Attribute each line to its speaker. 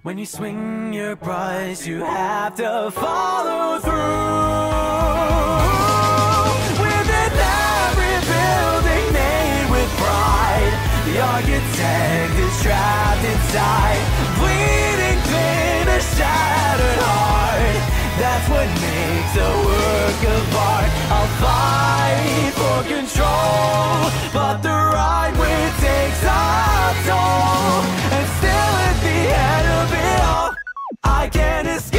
Speaker 1: When you swing your price, you have to follow through. Within every building made with pride, the architect is trapped inside, bleeding clean, a shattered heart. That's what makes a work of art. I'll fight for control, but the right way takes a toll. And still at the end of it all, I can't escape.